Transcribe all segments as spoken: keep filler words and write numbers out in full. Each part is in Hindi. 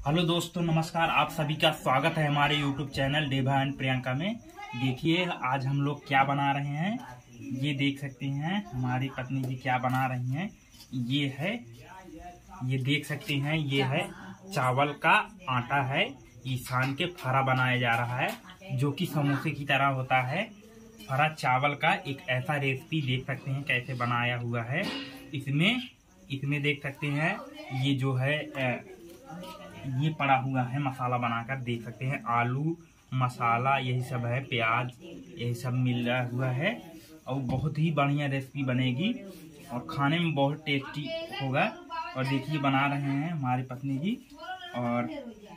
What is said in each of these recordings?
हेलो दोस्तों, नमस्कार। आप सभी का स्वागत है हमारे YouTube channel Deva and Priyanka में। देखिए आज हम लोग क्या बना रहे हैं, ये देख सकते हैं हमारी पत्नी जी क्या बना रही हैं। ये है, ये देख सकते हैं, ये है चावल का आटा है। ये सान के फरा बनाया जा रहा है जो कि समोसे की तरह होता है। फरा चावल का एक ऐसा रेसिपी देख सकते हैं कैसे बनाया हुआ है। इसमें इसमें देख सकते हैं ये जो है ये पड़ा हुआ है मसाला बनाकर, देख सकते हैं आलू मसाला यही सब है, प्याज यही सब मिल रहा हुआ है। और बहुत ही बढ़िया रेसिपी बनेगी और खाने में बहुत टेस्टी होगा। और देखिए बना रहे हैं हमारी पत्नी जी। और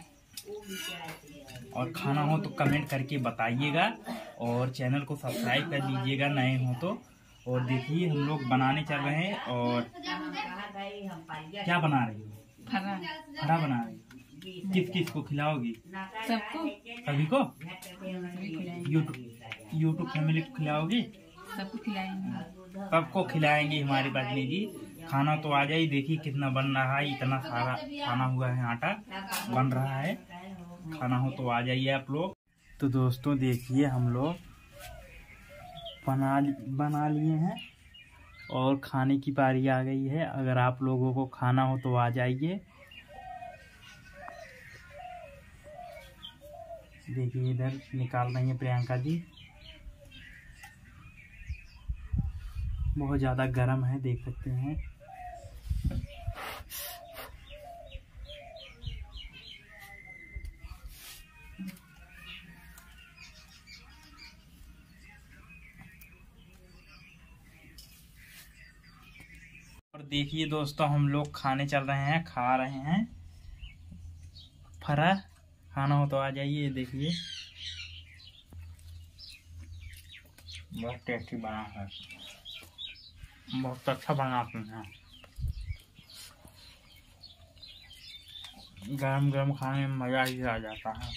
और खाना हो तो कमेंट करके बताइएगा और चैनल को सब्सक्राइब कर लीजिएगा नए हो तो। और देखिए हम लोग बनाने चल रहे हैं। और क्या बना रही हो? फरा फरा बना रही हो। किस किस को खिलाओगी? सबको सभी को खिलाएंगे। यूट्यूब यूट्यूब फैमिली को खिलाओगी? सबको खिलाएंगे। सबको खिलाएंगी हमारी पत्नी जी। खाना तो आ जाए, देखिए कितना बन रहा है, इतना सारा खाना हुआ है, आटा बन रहा है। खाना हो तो आ जाइए आप लोग। तो दोस्तों देखिए हम लोग बना बना लिए हैं और खाने की पारी आ गई है। अगर आप लोगों को खाना हो तो आ जाइए। देखिए इधर निकाल रही है प्रियंका जी। बहुत ज़्यादा गर्म है, देख सकते हैं। और देखिए दोस्तों हम लोग खाने चल रहे हैं, खा रहे हैं फरा। खाना हो तो आ जाइए। देखिए बहुत टेस्टी बना है, बहुत अच्छा बनाते हैं। गरम गरम खाने में मज़ा ही आ जाता है।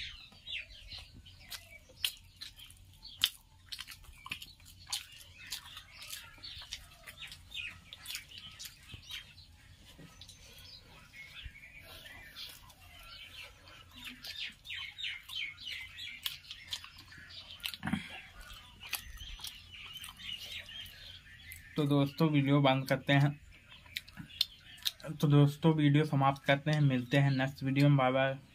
तो दोस्तों वीडियो बंद करते हैं। तो दोस्तों वीडियो समाप्त करते हैं। मिलते हैं नेक्स्ट वीडियो में। Bye bye.